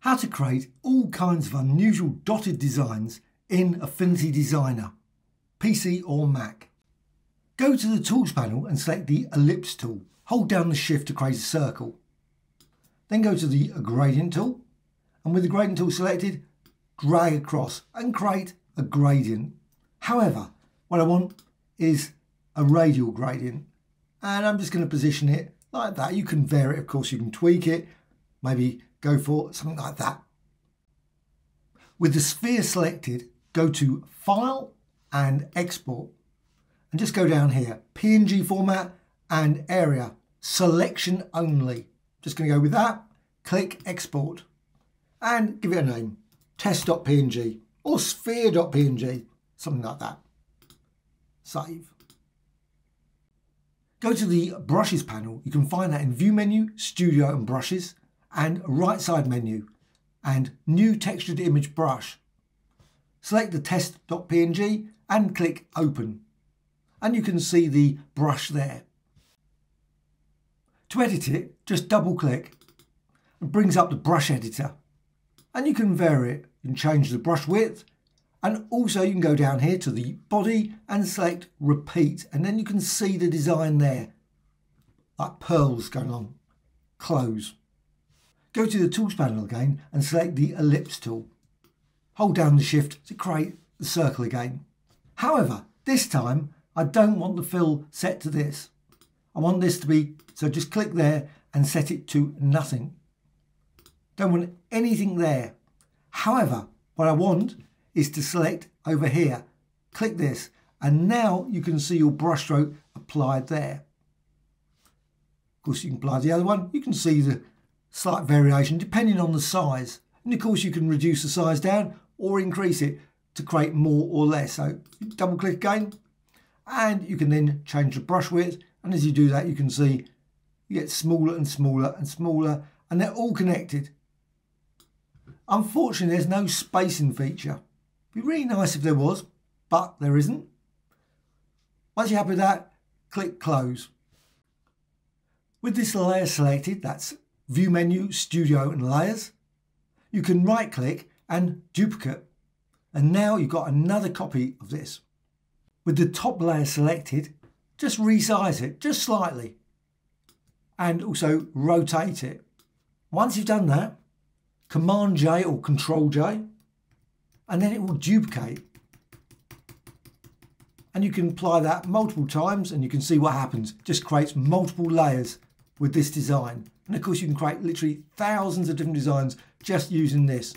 How to create all kinds of unusual dotted designs in Affinity Designer, PC or Mac. Go to the Tools panel and select the Ellipse tool. Hold down the Shift to create a circle. Then go to the Gradient tool, and with the Gradient tool selected, drag across and create a gradient. However, what I want is a radial gradient, and I'm just going to position it like that. You can vary it, of course, you can tweak it, maybe go for something like that. With the sphere selected, go to File and Export, and just go down here, PNG format and area, selection only. Just going to go with that, click Export, and give it a name, test.png or sphere.png, something like that. Save. Go to the Brushes panel. You can find that in View menu, Studio and Brushes, and right side menu, and New Textured Image Brush. Select the test.png and click Open, and you can see the brush there. To edit it, just double click. It brings up the brush editor, and you can vary it. You can change the brush width, and also you can go down here to the body and select Repeat, and then you can see the design there, like pearls going on. Close. Go to the Tools panel again and select the Ellipse tool. Hold down the Shift to create the circle again. However, this time I don't want the fill set to this. I want this to be, so just click there and set it to nothing. Don't want anything there. However, what I want is to select over here. Click this, and now you can see your brushstroke applied there. Of course, you can apply the other one. You can see the slight variation depending on the size. And of course, you can reduce the size down or increase it to create more or less. So double click again, and you can then change the brush width. And as you do that, you can see you get smaller and smaller and smaller, and they're all connected. Unfortunately, there's no spacing feature. It'd be really nice if there was, but there isn't. Once you're happy with that, click Close. With this layer selected, that's View menu, Studio and Layers, you can right click and duplicate, and now you've got another copy of this. With the top layer selected, just resize it just slightly and also rotate it. Once you've done that, Command J or Control J, and then it will duplicate, and you can apply that multiple times and you can see what happens. It just creates multiple layers with this design. And of course you can create literally thousands of different designs just using this.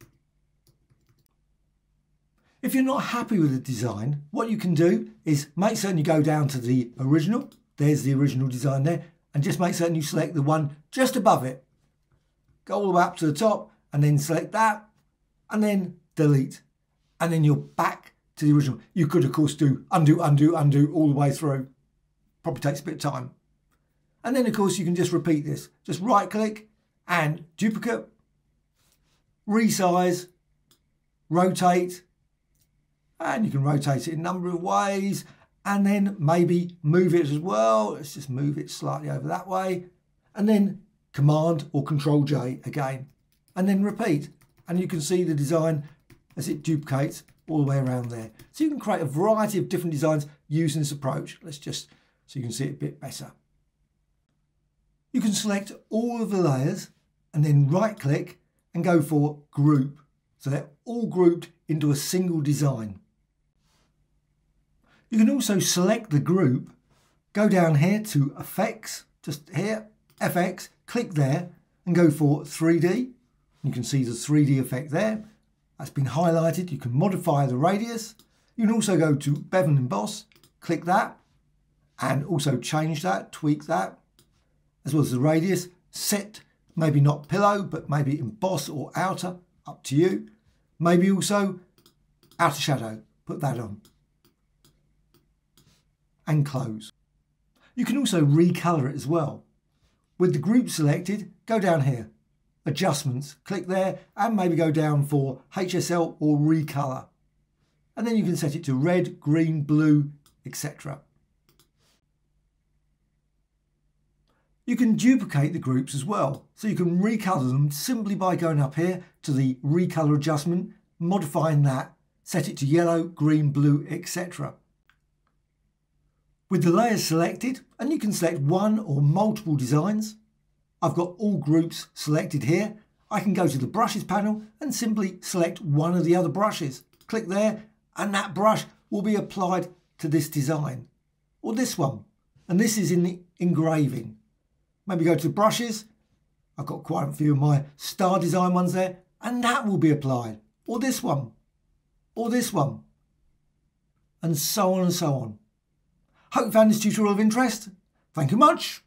If you're not happy with the design, what you can do is make certain you go down to the original. There's the original design there, and just make certain you select the one just above it. Go all the way up to the top and then select that, and then delete. And then you're back to the original. You could of course do undo, undo, undo all the way through. Probably takes a bit of time. And then of course you can just repeat this. Just right click and duplicate, resize, rotate, and you can rotate it in a number of ways, and then maybe move it as well. Let's just move it slightly over that way, and then Command or Control J again, and then repeat, and you can see the design as it duplicates all the way around there. So you can create a variety of different designs using this approach. Let's just, so you can see it a bit better. You can select all of the layers and then right click and go for Group. So they're all grouped into a single design. You can also select the group, go down here to Effects, just here, FX, click there and go for 3D. You can see the 3D effect there. That's been highlighted. You can modify the radius. You can also go to Bevel and Emboss, click that, and also change that, tweak that, as well as the radius. Set, maybe not pillow, but maybe emboss or outer, up to you. Maybe also outer shadow, put that on. And close. You can also recolor it as well. With the group selected, go down here, Adjustments, click there, and maybe go down for HSL or recolor. And then you can set it to red, green, blue, etc. You can duplicate the groups as well, so you can recolour them simply by going up here to the recolour adjustment, modifying that, set it to yellow, green, blue, etc. With the layers selected, and you can select one or multiple designs, I've got all groups selected here. I can go to the brushes panel and simply select one of the other brushes. Click there and that brush will be applied to this design, or this one, and this is in the engraving. Maybe go to brushes, I've got quite a few of my star design ones there, and that will be applied, or this one, or this one, and so on and so on. Hope you found this tutorial of interest. Thank you much.